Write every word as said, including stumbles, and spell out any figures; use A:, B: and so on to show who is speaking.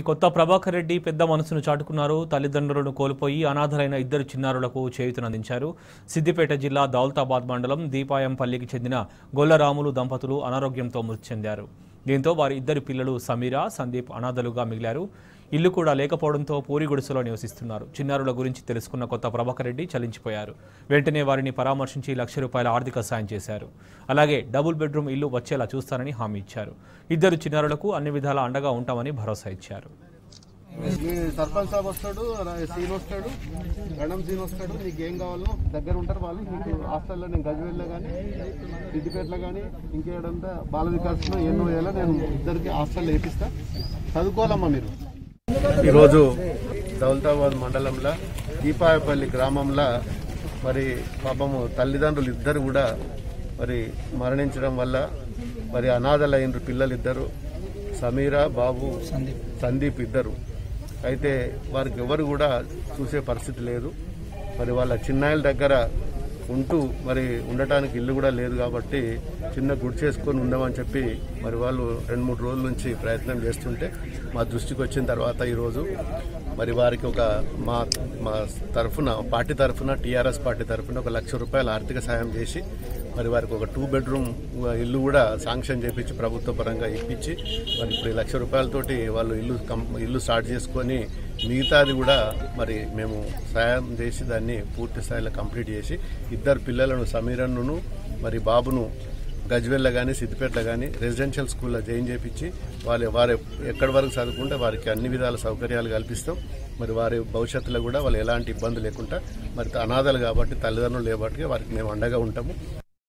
A: కొత్త ప్రభాకర్ రెడ్డి పెద్ద మనసును చాటుకున్నారు. తల్లిదండ్రులను కోల్పోయి అనాథలైన ఇద్దరు చిన్నారులకు చేయూతనందించారు. సిద్దిపేట జిల్లా దౌలతాబాద్ మండలం దీపాయంపల్లికి చెందిన గొల్లరాములు దంపతులు అనారోగ్యంతో మృతి చెందారు. దీంతో వారి ఇద్దరు పిల్లలు సమీర, సందీప్ అనాథలుగా మిగిలారు. ఇల్లు కూడా లేకపోవడంతో పూరి గుడిసెలో నివసిస్తున్నారు. చిన్నారుల గురించి తెలుసుకున్న కొత్త ప్రభాకర్ రెడ్డి చలించిపోయారు. వెంటనే వారిని పరామర్శించి లక్ష రూపాయల ఆర్థిక సాయం చేశారు. అలాగే డబుల్ బెడ్రూమ్ ఇల్లు వచ్చేలా చూస్తానని హామీ ఇచ్చారు. ఇద్దరు చిన్నారులకు అన్ని విధాల అండగా ఉంటామని భరోసా ఇచ్చారు.
B: సర్పంచ్ సాబ్ వస్తాడు, సీన్ వస్తాడు, గణం సీన్ వస్తాడు. నీకు ఏం కావాలో దగ్గర ఉంటారు వాళ్ళు. నీకు హాస్టల్లో నేను గజ్వేల్లో కానీ సిద్దిపేటలో కానీ ఇంకేడంతా బాల వికాస్లో ఎన్నో వేల నేను ఇద్దరికి హాస్టల్లో వేపిస్తా. చదువుకోవాలమ్మా మీరు. ఈరోజు దౌలతాబాద్ మండలంలో దీపాయపల్లి గ్రామంలో మరి పాపము తల్లిదండ్రులు ఇద్దరు కూడా మరి మరణించడం వల్ల మరి అనాథలైన పిల్లలు ఇద్దరు, సమీరా, బాబు, సందీప్ ఇద్దరు. అయితే వారికి ఎవరు కూడా చూసే పరిస్థితి లేదు. మరి వాళ్ళ చిన్నాయిల దగ్గర ఉంటూ మరి ఉండటానికి ఇల్లు కూడా లేదు కాబట్టి చిన్న గుడి చేసుకొని ఉందామని చెప్పి మరి వాళ్ళు రెండు మూడు రోజుల నుంచి ప్రయత్నం చేస్తుంటే మా దృష్టికి వచ్చిన తర్వాత ఈరోజు మరి వారికి ఒక మా మా తరఫున పార్టీ తరఫున టీఆర్ఎస్ పార్టీ తరఫున ఒక లక్ష రూపాయల ఆర్థిక సాయం చేసి మరి వారికి ఒక టూ బెడ్రూమ్ ఇల్లు కూడా శాంక్షన్ చేయించి ప్రభుత్వ పరంగా ఇప్పించి మరి ఇప్పుడు ఈ లక్ష రూపాయలతోటి వాళ్ళు ఇల్లు ఇల్లు స్టార్ట్ చేసుకొని మిగతాది కూడా మరి మేము సాయం చేసి దాన్ని పూర్తి స్థాయిలో కంప్లీట్ చేసి ఇద్దరు పిల్లలను సమీరన్ను మరి బాబును గజ్వేల్లో కానీ సిద్దిపేటలో కానీ రెసిడెన్షియల్ స్కూల్లో జాయిన్ చేయించి వాళ్ళు వారు ఎక్కడి వరకు చదువుకుంటే వారికి అన్ని విధాల సౌకర్యాలు కల్పిస్తాం. మరి వారి భవిష్యత్తులో కూడా వాళ్ళు ఎలాంటి ఇబ్బంది లేకుండా మరి అనాథలు కాబట్టి తల్లిదండ్రులు లేబట్టి వారికి మేము అండగా ఉంటాము.